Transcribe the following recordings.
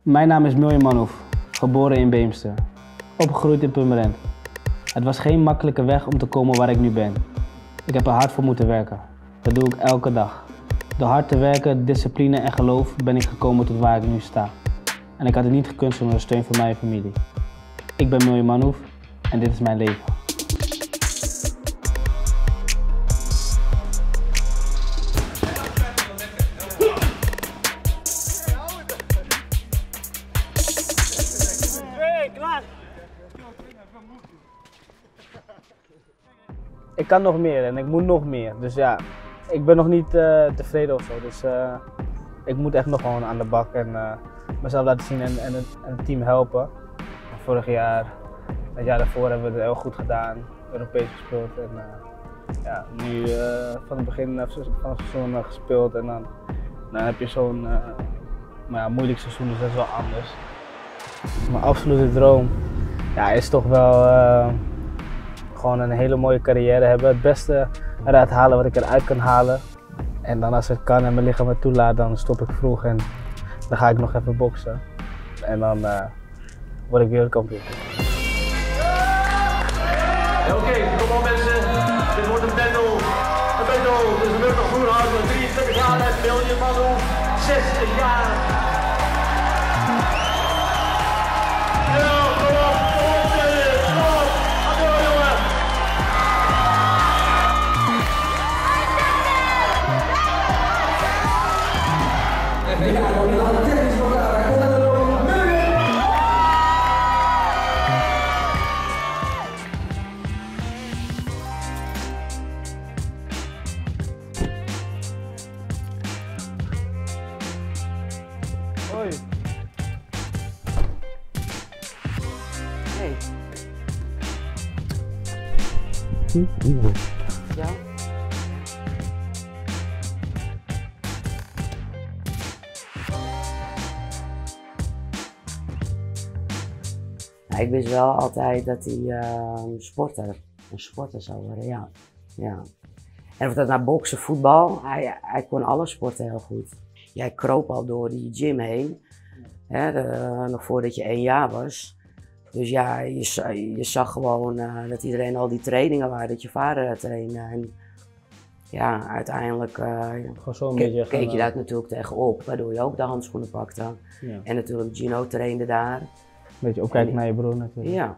Mijn naam is Miljan Manhoef, geboren in Beemster, opgegroeid in Purmerend. Het was geen makkelijke weg om te komen waar ik nu ben. Ik heb er hard voor moeten werken. Dat doe ik elke dag. Door hard te werken, discipline en geloof ben ik gekomen tot waar ik nu sta. En ik had het niet gekund zonder de steun van mijn familie. Ik ben Miljan Manhoef en dit is mijn leven. Ik kan nog meer en ik moet nog meer. Dus ja, ik ben nog niet tevreden of zo. Dus ik moet echt nog gewoon aan de bak en mezelf laten zien en het team helpen. Vorig jaar, het jaar daarvoor hebben we het heel goed gedaan. Europees gespeeld en ja, nu van het begin van het seizoen gespeeld. En dan heb je zo'n moeilijk seizoen, dus dat is wel anders. Mijn absolute droom ja, is toch wel gewoon een hele mooie carrière hebben. Het beste eruit halen wat ik eruit kan halen. En dan als het kan en mijn lichaam het toelaat, dan stop ik vroeg en dan ga ik nog even boksen. En dan word ik wereldkampioen. Oké, kom op mensen. Dit wordt een battle. Een battle tussen Murtagh Groenhart, 23 jaar en Miljan Manhoef, 60 jaar. Hoi. Hey. Ja? Ik wist wel altijd dat hij een sporter zou worden, ja. En of dat nou boksen, voetbal, hij kon alle sporten heel goed. Jij kroop al door die gym heen, hè, nog voordat je 1 jaar was. Dus ja, je zag gewoon dat iedereen al die trainingen waren, dat je vader trainde. En ja, uiteindelijk keek je daar natuurlijk tegenop, waardoor je ook de handschoenen pakte. Ja. En natuurlijk Gino trainde daar. Beetje opkijken naar je broer natuurlijk. Ja.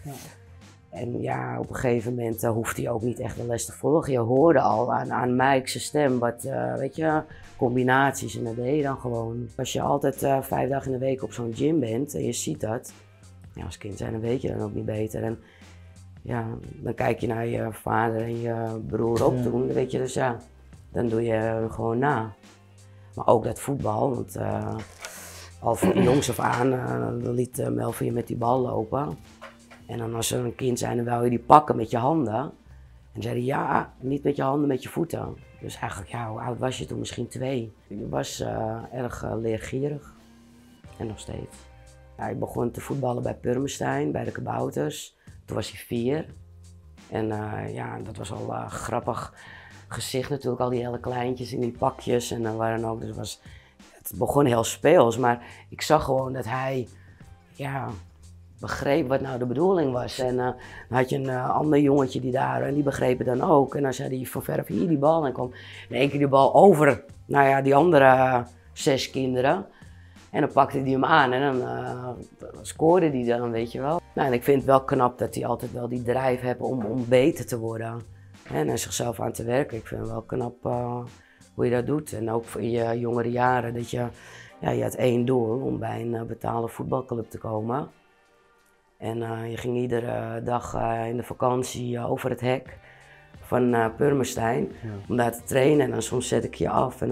En ja, op een gegeven moment hoefde hij ook niet echt de les te volgen. Je hoorde al aan Mike's stem wat, weet je, combinaties en dat deed je dan gewoon. Als je altijd 5 dagen in de week op zo'n gym bent en je ziet dat, ja, als kind zijn dan weet je dan ook niet beter. En ja, dan kijk je naar je vader en je broer ook doen, weet je, dus ja, dan doe je gewoon na. Maar ook dat voetbal, want al van jongs af aan dan liet Melvin je met die bal lopen. En dan als ze een kind zijn, dan wou je die pakken met je handen. En dan zei hij, ja, niet met je handen, met je voeten. Dus eigenlijk, ja, hoe oud was je toen? Misschien 2. Je was erg leergierig. En nog steeds. Ja, ik begon te voetballen bij Purmerstein, bij de Kabouters. Toen was hij 4. En ja, dat was al grappig gezicht natuurlijk, al die hele kleintjes in die pakjes. En dan waren ook, dus het begon heel speels, maar ik zag gewoon dat hij, ja, begreep wat nou de bedoeling was. En dan had je een ander jongetje die daar, en die begreep het dan ook. En dan zei hij van verf hier die bal en kwam in één keer die bal over, nou ja, die andere 6 kinderen. En dan pakte hij hem aan en dan scoorde hij dan, weet je wel. Nou, en ik vind het wel knap dat hij altijd wel die drive heeft om beter te worden. En zichzelf aan te werken. Ik vind het wel knap hoe je dat doet. En ook in je jongere jaren dat je had 1 doel om bij een betaalde voetbalclub te komen. En je ging iedere dag in de vakantie over het hek van Purmerstein om daar te trainen. En dan soms zet ik je af en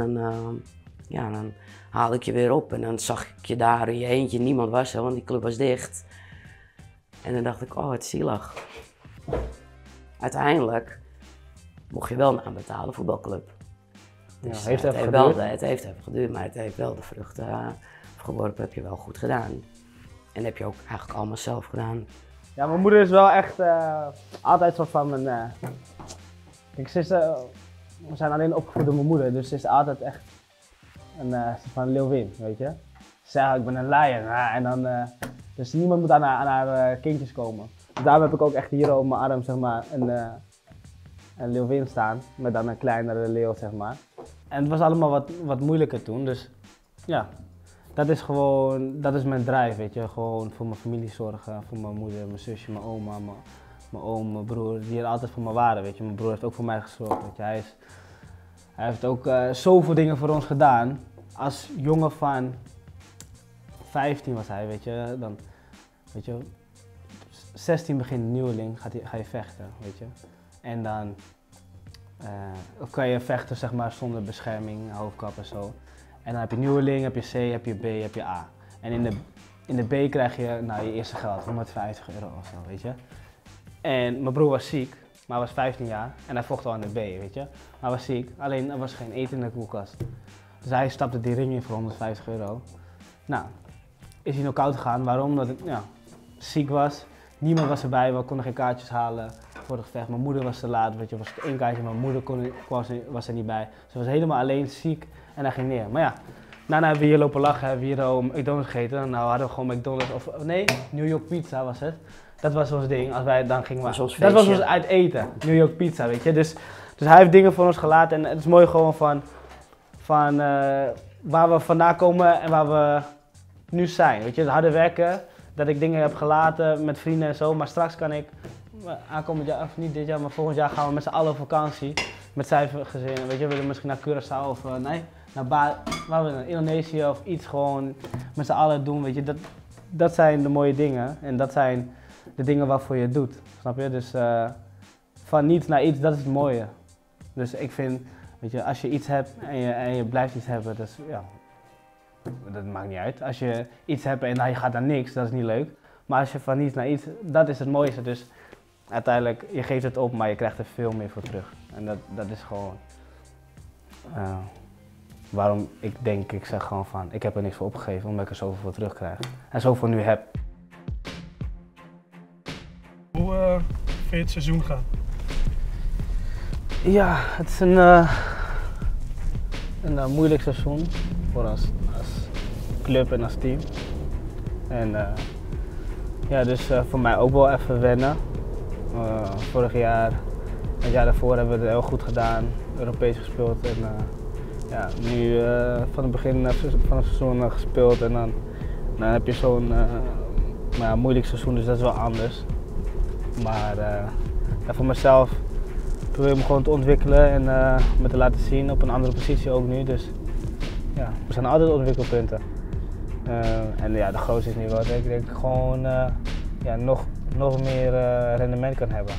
dan haal ik je weer op. En dan zag ik je daar in je eentje, niemand was er, want die club was dicht. En dan dacht ik, oh, het is zielig. Uiteindelijk mocht je wel naar een betaalde voetbalclub. Dus ja, het heeft even geduurd, maar het heeft wel de vruchten geworpen, heb je wel goed gedaan. En heb je ook eigenlijk allemaal zelf gedaan. Ja, mijn moeder is wel echt altijd soort van kijk, we zijn alleen opgevoed door mijn moeder, dus ze is altijd echt een soort van leeuwin, weet je. Zeg, ik ben een lion. En dan, dus niemand moet aan haar kindjes komen. Dus daarom heb ik ook echt hier op mijn arm zeg maar, een leeuwin staan. Met dan een kleinere leeuw, zeg maar. En het was allemaal wat moeilijker toen. Dus ja, dat is gewoon, dat is mijn drive, weet je. Gewoon voor mijn familie zorgen, voor mijn moeder, mijn zusje, mijn oma, mijn oom, mijn broer. Die er altijd voor me waren, weet je. Mijn broer heeft ook voor mij gezorgd, weet je. Hij heeft ook zoveel dingen voor ons gedaan. Als jongen van 15 was hij, weet je. Dan, weet je, 16 begint nieuweling, ga je vechten, weet je. En dan kan je vechten zeg maar, zonder bescherming, hoofdkap en zo. En dan heb je nieuweling, heb je C, heb je B, heb je A. En in de B krijg je nou, je eerste geld, 150 € of zo, weet je. En mijn broer was ziek, maar hij was 15 jaar en hij vocht al in de B, weet je. Hij was ziek, alleen er was geen eten in de koelkast. Dus hij stapte die ring in voor 150 €. Nou, is hij knock-out gegaan. Waarom? Omdat ik ziek was. Niemand was erbij, we konden geen kaartjes halen voor het gevecht. Mijn moeder was te laat, weet je, was één kaartje, mijn moeder was er niet bij. Ze was helemaal alleen, ziek en hij ging neer. Maar ja, daarna hebben we hier lopen lachen, hebben we hier McDonald's gegeten. Nou hadden we gewoon McDonald's, of nee, New York Pizza was het. Dat was ons ding, als wij dan gingen, dat was ons uit eten, New York Pizza, weet je. Dus hij heeft dingen voor ons gelaten en het is mooi gewoon van waar we vandaan komen en waar we nu zijn, weet je. Het harde werken, dat ik dingen heb gelaten met vrienden en zo, maar straks kan ik aankomend jaar, of niet dit jaar, maar volgend jaar gaan we met z'n allen op vakantie. Met zijn gezin, weet je, we willen misschien naar Curaçao of nee, waar we naar Indonesië of iets gewoon met z'n allen doen, weet je. Dat zijn de mooie dingen en dat zijn de dingen waarvoor je het doet, snap je? Dus van niets naar iets, dat is het mooie. Dus ik vind, weet je, als je iets hebt en je blijft iets hebben, dus ja, dat maakt niet uit. Als je iets hebt en je gaat naar niks, dat is niet leuk. Maar als je van niets naar iets, dat is het mooiste. Dus uiteindelijk, je geeft het op, maar je krijgt er veel meer voor terug. En dat is gewoon waarom ik zeg gewoon van, ik heb er niks voor opgegeven, omdat ik er zoveel voor terugkrijg. En zoveel nu heb. Hoe vind je het seizoen gaan? Ja, het is een moeilijk seizoen voor als club en als team. En ja, dus voor mij ook wel even wennen. Vorig jaar, het jaar daarvoor hebben we het heel goed gedaan, Europees gespeeld en ja, nu van het begin van het seizoen gespeeld en dan heb je zo'n moeilijk seizoen, dus dat is wel anders. Maar ja, voor mezelf probeer ik me gewoon te ontwikkelen en me te laten zien op een andere positie ook nu. Dus ja, er zijn altijd ontwikkelpunten. En ja, de grootste is nu wel dat ik gewoon ja, nog meer rendement kan hebben.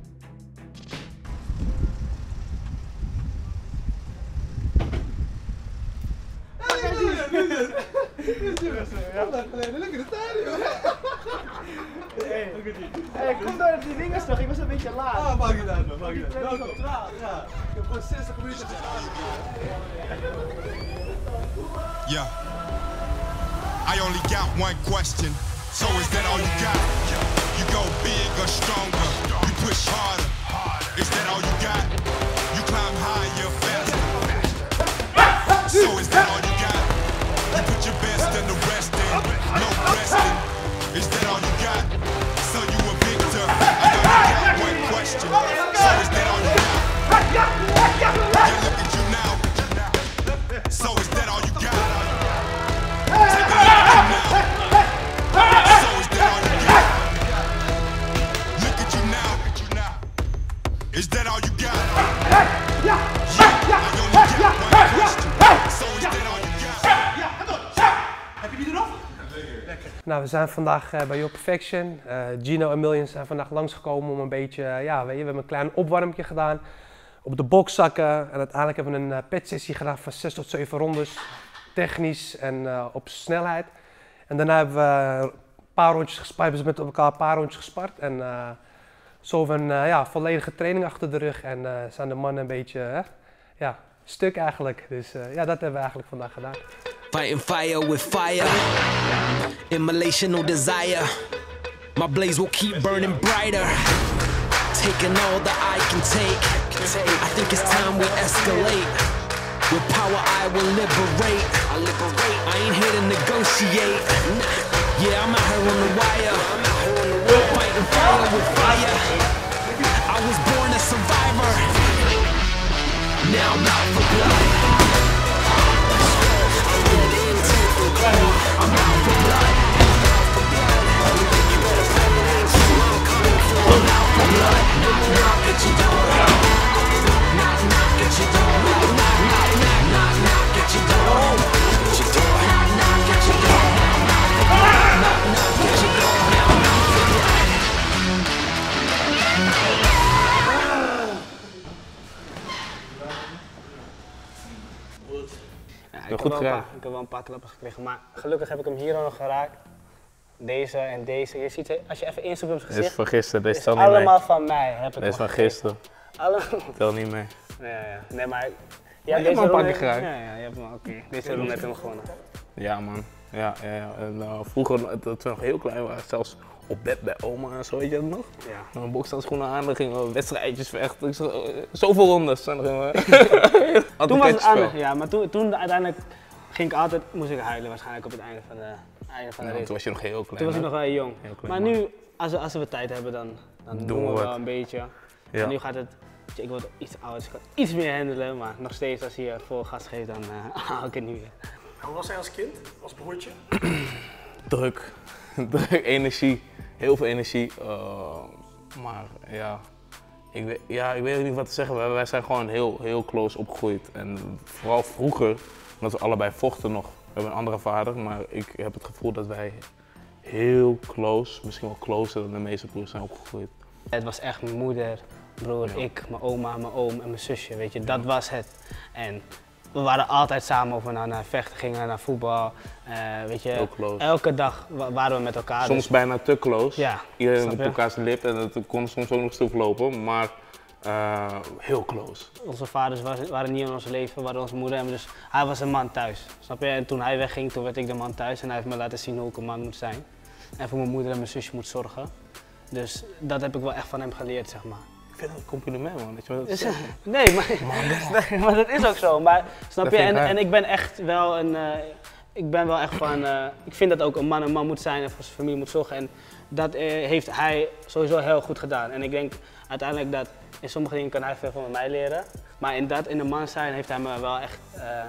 Hey, kom door die dingen toch, ik was een beetje laat. Ah, maak je dat nog, maak je dat. Welkom. Ja, ik heb gewoon 60 minuten gedaan. Yeah. I only got one question. So is that all you got? You go big or stronger. You push harder. Is that all you got? You climb higher, faster. So is that all you got? You put your best and the rest in. No resting. Is that all you got? So you a victor. I only got one question. So is that all you got? Yeah, look at you now. So is that all you got? Take a look at you now. So is that all you got? Look at you now. Is that all you got? Yeah, I only got one question. So is that all you got? Heb je die er nog? Nou, we zijn vandaag bij Your Perfection. Gino en Millions zijn vandaag langsgekomen om een beetje, ja, weet je, we hebben een klein opwarmpje gedaan op de bokszakken. En uiteindelijk hebben we een petsessie gedaan van 6 tot 7 rondes, technisch en op snelheid. En daarna hebben we een paar rondjes gespart, hebben ze met elkaar een paar rondjes gespart. En zo hebben we een ja, volledige training achter de rug en zijn de mannen een beetje ja, stuk eigenlijk. Dus ja, dat hebben we eigenlijk vandaag gedaan. Fighting fire with fire, immolation no desire. My blaze will keep burning brighter, taking all that I can take. I think it's time we escalate. With power I will liberate. I ain't here to negotiate. Yeah, I'm out here on the wire. Fighting fire with fire. I was born a survivor. Now I'm out for blood. I'm out for blood. I'm out for blood. Knock at your door. Knock at your door. Knock at your door. Knock at your door. Knock at your door. Now I'm out for blood. Ja, ik heb wel een paar klappen gekregen, maar gelukkig heb ik hem hier al nog geraakt. Deze en deze. Je ziet, als je even inzoekt op zijn gezicht. Dit is van gisteren, deze is tel niet mee. allemaal van mij. Heb ik dit is van gisteren. Tel niet mee. Ja. Nee, maar je hebt hem een paar keer geraakt. Ja, je hebt hem oké. Deze hebben we net hem gewonnen. Ja, man. Ja. En, vroeger, toen we nog heel klein waren, zelfs op bed bij oma en zo, weet je dat nog? Ja. Een bokshandschoenen aan, dan gingen we wedstrijdjes vechten. Zoveel rondes. En dan gingen we toen was het anders, ja, maar toen uiteindelijk moest ik huilen waarschijnlijk op het einde van de race. Toen was je nog heel klein. Toen was ik nog wel jong. Klein, maar nu, als we tijd hebben, dan doen we wel een beetje. Ja. En nu gaat het, ik word iets ouder, dus ik kan iets meer handelen, maar nog steeds als je vol gas geeft, dan haal ik het niet meer. Hoe was hij als kind, als broertje? Druk, energie, heel veel energie. Maar ja, ik weet niet wat te zeggen. Wij zijn gewoon heel close opgegroeid. En vooral vroeger, omdat we allebei vochten nog. We hebben een andere vader, maar ik heb het gevoel dat wij heel close, misschien wel closer dan de meeste broers zijn opgegroeid. Het was echt mijn moeder, broer, ik, mijn oma, mijn oom en mijn zusje, weet je, dat was het. En we waren altijd samen of we naar vechten gingen, naar voetbal, weet je, elke dag waren we met elkaar. Soms dus bijna te close, ja, iedereen op elkaars lip en het kon soms ook nog stuk lopen, maar heel close. Onze vaders waren niet in ons leven, waren onze moeder, dus hij was een man thuis, snap je? En toen hij wegging, toen werd ik de man thuis en hij heeft me laten zien hoe ik een man moet zijn. En voor mijn moeder en mijn zusje moet zorgen. Dus dat heb ik wel echt van hem geleerd, zeg maar. Ik vind dat een compliment, man. Weet je wat dat nee, maar dat is ook zo. Maar snap je? En ik ben echt wel ik ben wel echt van, ik vind dat ook een man moet zijn en voor zijn familie moet zorgen. En dat heeft hij sowieso heel goed gedaan. En ik denk uiteindelijk dat in sommige dingen kan hij veel van mij leren. Maar in een man zijn heeft hij me wel echt,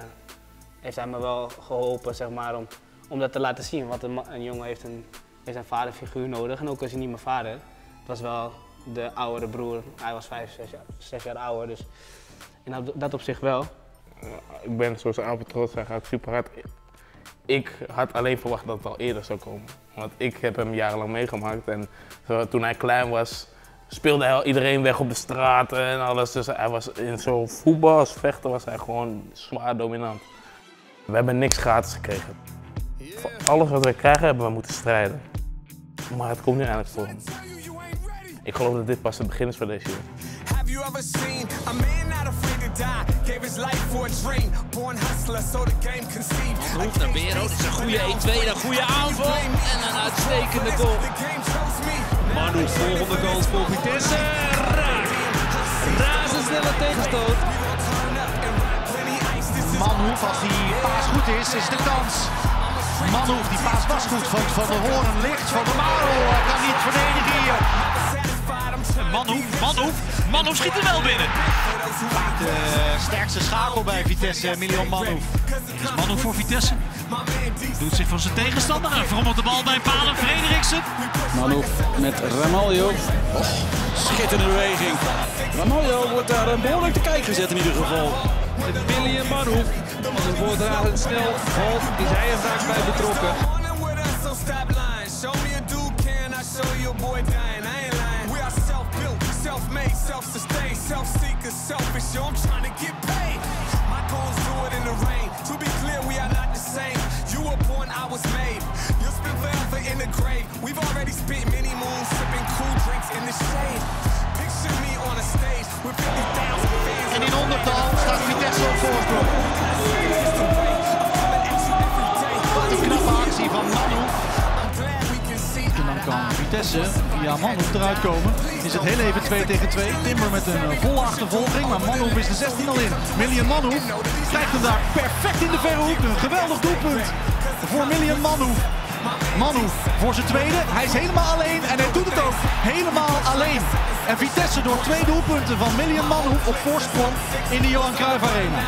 geholpen, zeg maar, om dat te laten zien. Want een jongen heeft een vaderfiguur nodig. En ook als hij niet mijn vader, het was wel de oudere broer. Hij was 6 jaar ouder, dus in dat opzicht wel. Ik ben sowieso aan trots, hij gaat super hard. Ik had alleen verwacht dat het al eerder zou komen. Want ik heb hem jarenlang meegemaakt en toen hij klein was, speelde hij al iedereen weg op de straat en alles. Dus hij was in zo'n voetbal als vechter was hij gewoon zwaar dominant. We hebben niks gratis gekregen. Voor alles wat we krijgen hebben we moeten strijden. Maar het komt nu eindelijk voor hem. Ik geloof dat dit pas het begin is voor deze jongen. Hoeft naar Bero, dit is een goede 1-2, een goede aanval en een uitstekende goal. Manu, volgende goal voor Vitesse. Razendsnelle tegenstoot. Manu, als die paas goed is de kans. Manu, die paas was goed van de Hoorn licht. Van der Marel kan niet verdedigen hier. Manu schiet er wel binnen. De sterkste schakel bij Vitesse, Milion Manu. Het is Manu voor Vitesse. Doet zich van zijn tegenstander en verrommelt de bal bij Palen Frederiksen. Manu met Ramaljo. Schitterende beweging. Ramaljo wordt daar behoorlijk te kijken gezet in ieder geval. Billy en Manu. Als het voordragen snel valt, is hij er vaak bij betrokken. Self-made, self-sustained, self-seeker, selfish, yo, I'm trying to get paid. My goals do it in the rain. To be clear, we are not the same. You were born, I was made. You'll spend forever in the grave. We've already spent many moons sipping cool drinks in the shade. Picture me on a stage with 50,000 fans. En in ondertal staat Vitesse op voorsprong. Wat een knappe actie van Manu. En dan kan Vitesse via Manu eruit komen. Is is het heel even 2 tegen 2. Timber met een volle achtervolging, maar Manhoef is de 16 al in. Million Manhoef krijgt hem daar perfect in de verre hoek. Een geweldig doelpunt voor Million Manhoef. Manhoef voor zijn tweede. Hij is helemaal alleen en hij doet het ook helemaal alleen. En Vitesse door 2 doelpunten van Million Manhoef op voorsprong in de Johan Cruijff Arena.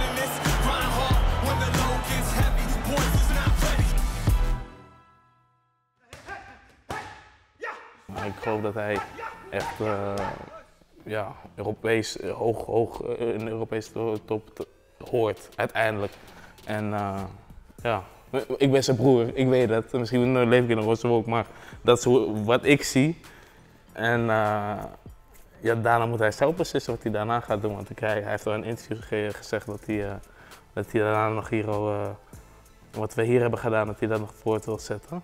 Ik geloof dat hij echt Europees, hoog in de Europese top hoort, uiteindelijk. En ik ben zijn broer, ik weet het. Misschien leef ik in een roze wolk, maar dat is wat ik zie. En daarna moet hij zelf beslissen wat hij daarna gaat doen. Want hij heeft al in een interview gezegd dat hij daarna nog hier wat we hier hebben gedaan, dat hij dat nog voort wil zetten.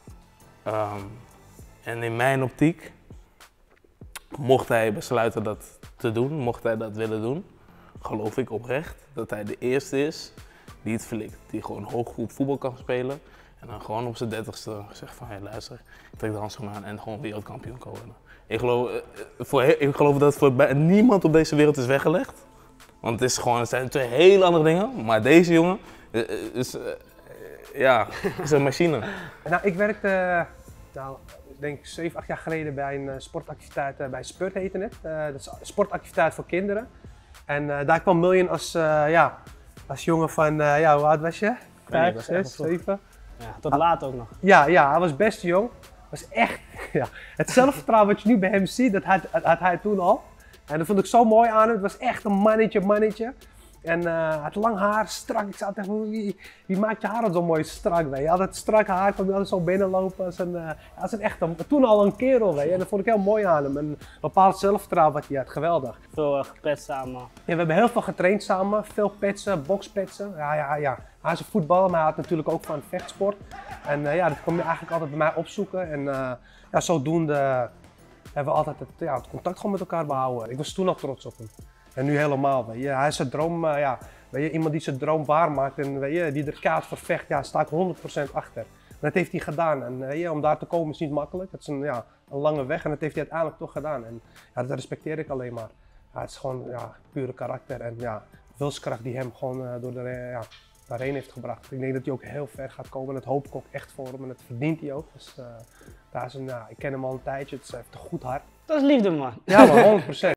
En in mijn optiek, mocht hij besluiten dat te doen, mocht hij dat willen doen, geloof ik oprecht dat hij de eerste is die het flikt. Die gewoon hoog voetbal kan spelen en dan gewoon op zijn 30ste zegt van, hey, luister, ik trek de handschoen aan en gewoon wereldkampioen kan worden. Ik geloof dat voor niemand op deze wereld is weggelegd. Want het zijn 2 hele andere dingen, maar deze jongen is een machine. Nou, ik werkte, ik denk 7, 8 jaar geleden bij een sportactiviteit bij Spurt heette het. Dat is een sportactiviteit voor kinderen. En daar kwam Million als jongen van, hoe oud was je? 5, 6, 7? Ja, tot laat ook nog. Ja, hij was best jong. Was echt, het zelfvertrouwen wat je nu bij hem ziet, dat had hij toen al. En dat vond ik zo mooi aan hem. Het was echt een mannetje. En had lang haar, strak. Ik zei tegen wie maakt je haar zo mooi strak? Weet je? Altijd strak haar, kwam hij altijd zo binnenlopen. Toen al een kerel, weet je? En dat vond ik heel mooi aan hem. Een bepaald zelfvertrouwen wat hij had, geweldig. Veel gepetst samen. Ja, we hebben heel veel getraind samen, veel petsen, bokspetsen. Ja. Hij is een voetballer, maar hij had natuurlijk ook van vechtsport. En dat kwam je eigenlijk altijd bij mij opzoeken. En zodoende hebben we altijd het contact gewoon met elkaar behouden. Ik was toen al trots op hem. En nu helemaal, weet je. Hij is zijn droom, weet je, iemand die zijn droom waarmaakt en weet je, die er kaart voor vecht, sta ik 100% achter. En dat heeft hij gedaan en om daar te komen is niet makkelijk. Het is een lange weg en dat heeft hij uiteindelijk toch gedaan. En dat respecteer ik alleen maar. Het is gewoon pure karakter en wilskracht die hem gewoon door daarheen heeft gebracht. Ik denk dat hij ook heel ver gaat komen en dat hoop ik ook echt voor hem en dat verdient hij ook. Dus daar is ik ken hem al een tijdje, hij heeft een goed hart. Dat is liefde, man. Ja, maar 100%.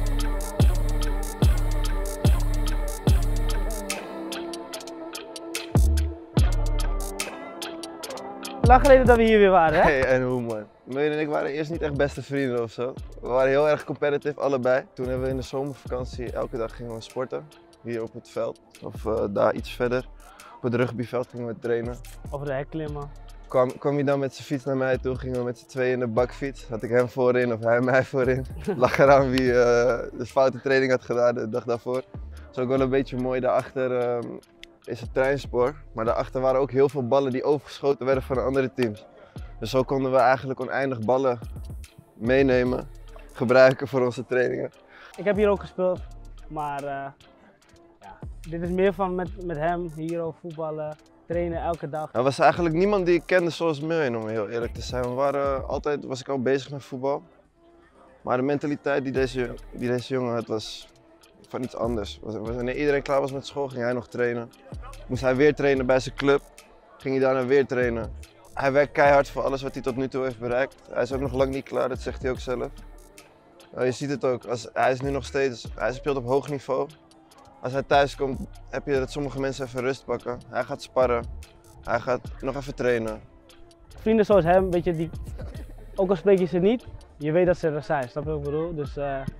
Lang geleden dat we hier weer waren, hè? Hey, en hoe, man. Million en ik waren eerst niet echt beste vrienden of zo. We waren heel erg competitive, allebei. Toen hebben we in de zomervakantie, elke dag gingen we sporten. Hier op het veld, of daar iets verder. Op het rugbyveld gingen we trainen. Over de hek klimmen. Kwam hij dan met zijn fiets naar mij toe, gingen we met z'n tweeën in de bakfiets. Had ik hem voorin of hij mij voorin. Lag eraan wie de foute training had gedaan de dag daarvoor. Dat is ook wel een beetje mooi, daarachter is het treinspoor. Maar daarachter waren ook heel veel ballen die overgeschoten werden van de andere teams. Dus zo konden we eigenlijk oneindig ballen meenemen, gebruiken voor onze trainingen. Ik heb hier ook gespeeld, maar dit is meer van met hem, hier ook voetballen, trainen elke dag. Er was eigenlijk niemand die ik kende zoals Million, om heel eerlijk te zijn. Was ik al bezig met voetbal. Maar de mentaliteit die deze jongen had was van iets anders. Wanneer iedereen klaar was met school ging hij nog trainen. Moest hij weer trainen bij zijn club, ging hij daarna weer trainen. Hij werkt keihard voor alles wat hij tot nu toe heeft bereikt. Hij is ook nog lang niet klaar, dat zegt hij ook zelf. Je ziet het ook, hij is nu nog steeds, hij speelt op hoog niveau. Als hij thuis komt, heb je dat sommige mensen even rust pakken. Hij gaat sparren, hij gaat nog even trainen. Vrienden zoals hem, weet je, ook al spreek je ze niet, je weet dat ze er zijn, snap je wat ik bedoel? Dus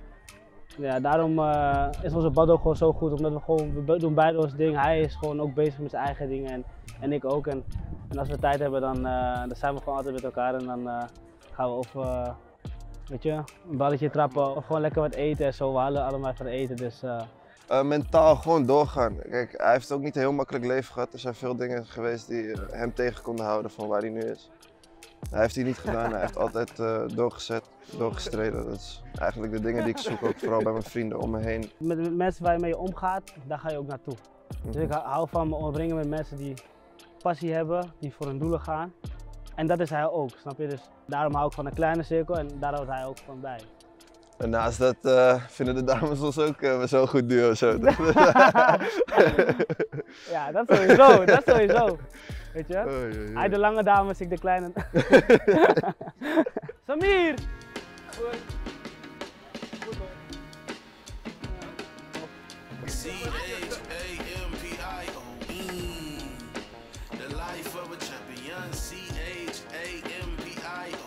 daarom is onze bad ook gewoon zo goed, omdat we doen beide ons ding. Hij is gewoon ook bezig met zijn eigen dingen en ik ook. En als we tijd hebben, dan zijn we gewoon altijd met elkaar en dan gaan we of een balletje trappen of gewoon lekker wat eten en zo. We halen allemaal van eten, dus... Mentaal gewoon doorgaan. Kijk, hij heeft ook niet een heel makkelijk leven gehad. Er zijn veel dingen geweest die hem tegen konden houden van waar hij nu is. Hij heeft die niet gedaan, hij heeft altijd doorgestreden. Dat is eigenlijk de dingen die ik zoek, ook vooral bij mijn vrienden om me heen. Met de mensen waar je mee omgaat, daar ga je ook naartoe. Dus ik hou van me omringen met mensen die passie hebben, die voor hun doelen gaan. En dat is hij ook, snap je? Dus daarom hou ik van een kleine cirkel en daar houdt hij ook van bij. En naast dat vinden de dames ons ook zo'n goed duo. Zo. Ja, dat sowieso, dat sowieso. Weet je? Oei, oei. Hij de lange dames, ik de kleine. Samir! The life of a champion, C-H-A-M-P-I-O.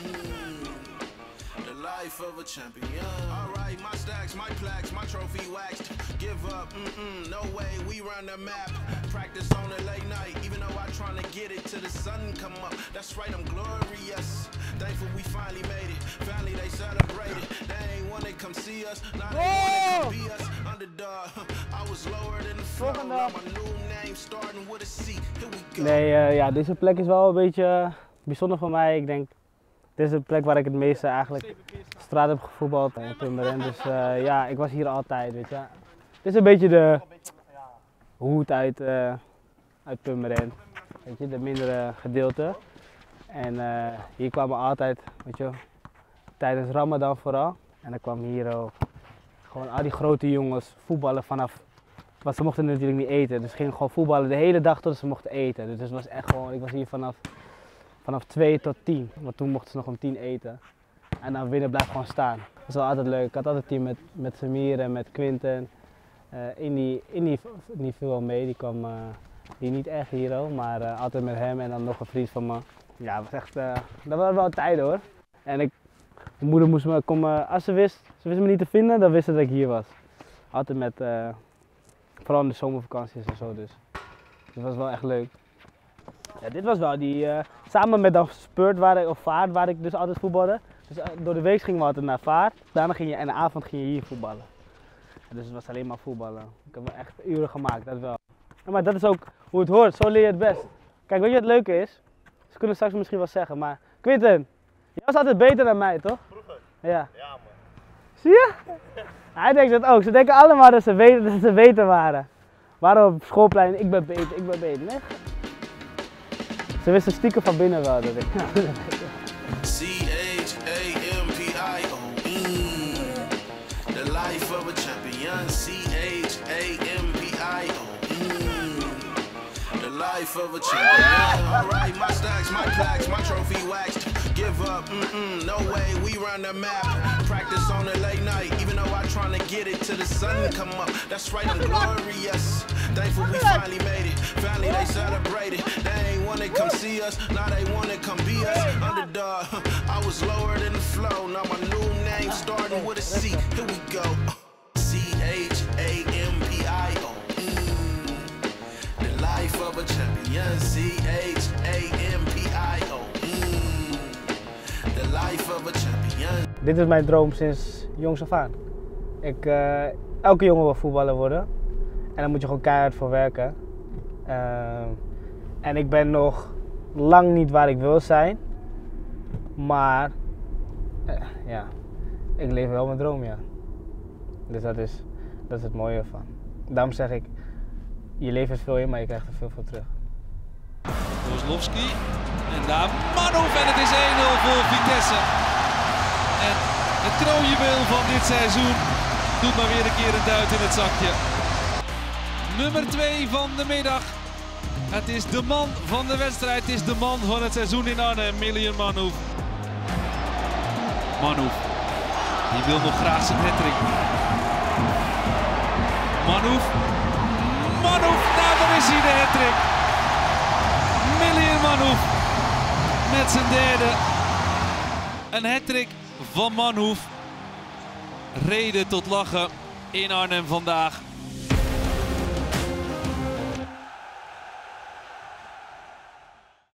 The life of a champion. Alright, my stacks, my plaques, my trophy waxed. Give up, no way, we run the map. Practice on a late night, even though I'm trying to get it till the sun come up. That's right, I'm glorious. Thankful we finally made it. Finally they celebrated. They ain't wanna come see us. Now they wanna come be us. Underdog, I was lower than the floor. Now my new name starting with a C. Here we go. Nee, ja, deze plek is wel een beetje bijzonder voor mij. Ik denk, dit is de plek waar ik het meeste eigenlijk straat heb gevoetbald in Purmerend. Dus ja, ik was hier altijd, weet je. Dit is een beetje de hoed uit Purmerend, weet je, de mindere gedeelte. En hier kwamen altijd, weet je, tijdens Ramadan vooral. En dan kwam hier ook gewoon al die grote jongens voetballen vanaf, want ze mochten natuurlijk niet eten. Dus ze gingen gewoon voetballen de hele dag tot ze mochten eten. Dus het was echt gewoon, ik was hier vanaf 2 tot 10, want toen mochten ze nog om 10 eten. En dan winnen blijft gewoon staan. Dat is wel altijd leuk. Ik had altijd een team met Samir en met Quinten. Indy niet veel mee, die kwam die niet echt hier, maar altijd met hem en dan nog een vriend van me. Ja, was echt, dat waren wel tijden hoor. En mijn moeder moest me komen, als ze wist me niet te vinden, dan wist ze dat ik hier was. Altijd met, vooral in de zomervakanties en zo dus. Dat was wel echt leuk. Ja, dit was wel die, samen met dan Spurt of Vaart waar ik dus altijd voetbalde. Dus door de week gingen we altijd naar Vaart, daarna ging je en de avond ging je hier voetballen. Dus het was alleen maar voetballen. Ik heb wel echt uren gemaakt, dat wel. Ja, maar dat is ook hoe het hoort, zo leer je het best. Kijk, weet je wat het leuke is? Ze kunnen straks misschien wel zeggen, maar Quinten, jij was altijd beter dan mij, toch? Vroeger? Ja. Ja, man. Zie je? Hij denkt dat ook. Ze denken allemaal dat ze beter waren. Waarom op schoolplein, ik ben beter, ik ben beter. Nee. Ze wisten stiekem van binnen wel dat ik. C-H-A-M-P-I-O. The life of a champion. C-H-A-M-P-I-O. The life of a champion. Alright, my stacks, my plaques, my trophy waxed. Give up, no way, we run the map. Practice on a late night, even though I'm trying to get it till the sun come up. That's right, I'm glorious. Thankful we finally made it. Finally they celebrated. They ain't wanna come see us, now they wanna come be us. Underdog, I was lower than the flow. Now my new name starting with a C. Here we go. C-H-A-M-P-I-O. The life of a champion. C-H-A-M-P-I-O. The life of a champion. Dit is mijn droom sinds jongs af aan. Elke jongen wil voetballer worden. En daar moet je gewoon keihard voor werken. En ik ben nog lang niet waar ik wil zijn. Maar ja, ik leef wel mijn droom, ja. Dus dat is het mooie ervan. Daarom zeg ik, je levert veel in, maar je krijgt er veel voor terug. Kozlowski en daar Manhoef en het is 1-0 voor Vitesse. En het kroonjuweel van dit seizoen doet maar weer een keer een duit in het zakje. Nummer 2 van de middag. Het is de man van de wedstrijd, het is de man van het seizoen in Arnhem, Million Manhoef. Manhoef, die wil nog graag zijn hattrick. Manhoef, nou daar is hij, de hattrick. Million Manhoef met zijn derde. Een hattrick van Manhoef. Reden tot lachen in Arnhem vandaag.